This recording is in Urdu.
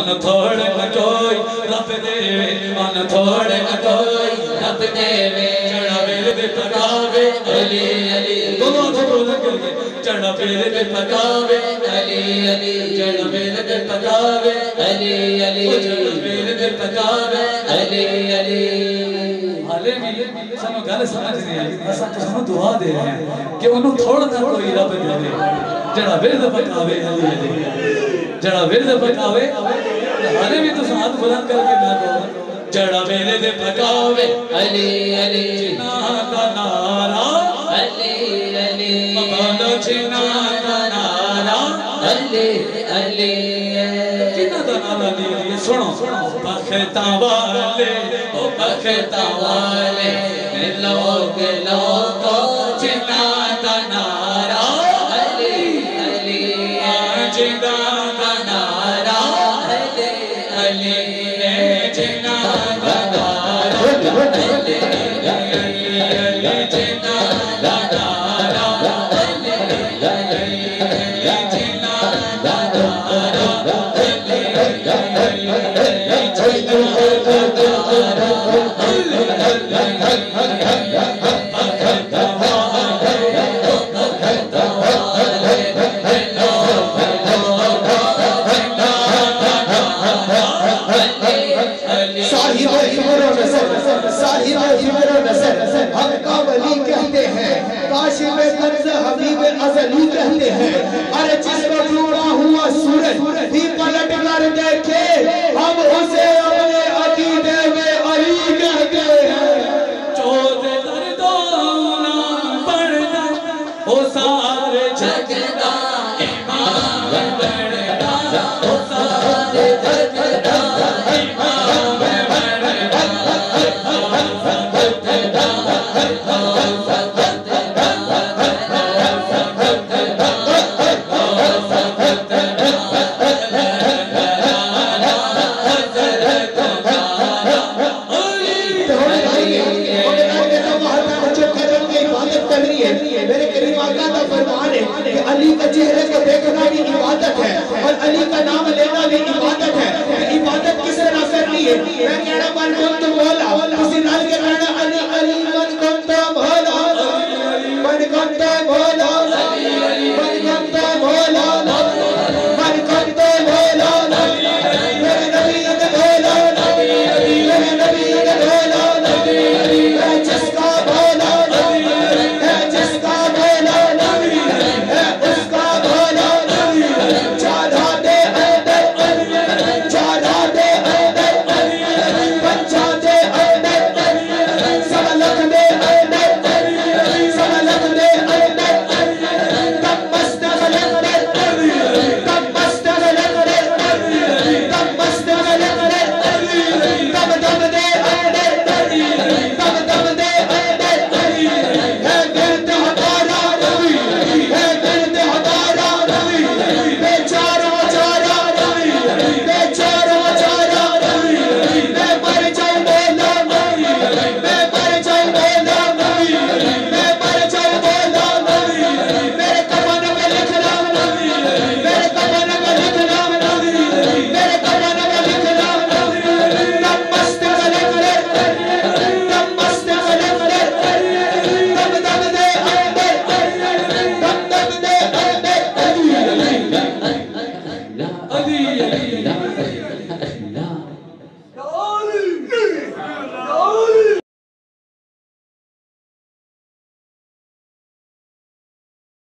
ان تھوڑے کوئی رب دے ان تھوڑے کوئی رب دے چڑھا ورد پکاوے علی علی دونوں جھکو لگل گے چڑھا ورد پکاوے علی علی چڑھا ورد پکاوے علی علی چڑھا ورد پکاوے علی علی حالے میں سانو گل سمجھ نہیں آئی اساں تو سانو دعا دے رہے ہیں کہ انہوں تھوڑا نہ کوئی رب دے جڑا ورد پکاوے علی علی جڑا ورد پکاوے حالے بھی تو ہاتھ بلند کر کے نہ کہو جڑا ورد پکاوے علی علی جناح کا نعرہ علی علی مقالو جناح کا نعرہ علی علی جناح کا نعرہ علی علی سنو بختا والے او بختا والے لوگ لوگو جناح کا نعرہ علی علی جناح کا نعرہ علی علی جناح کا نعرہ علی علی جناح کا نعرہ علی علی جناح کا نعرہ علی ازلی کہتے ہیں ارے جس کو ڈوبا ہوا سورج بھی پلٹ کر دیکھے ہم اسے اپنے عقیدے میں علی کہتے ہیں چوز دردونا پڑھنا وہ سارے جھگڑا امام بڑھنا وہ سارے جھگڑا امام بڑھنا علی کا چہرے کو دیکھنا بھی عبادت ہے اور علی کا نام لینا بھی عبادت ہے عبادت کس طرح کرنی ہے میں کہنا بار کون تو مولا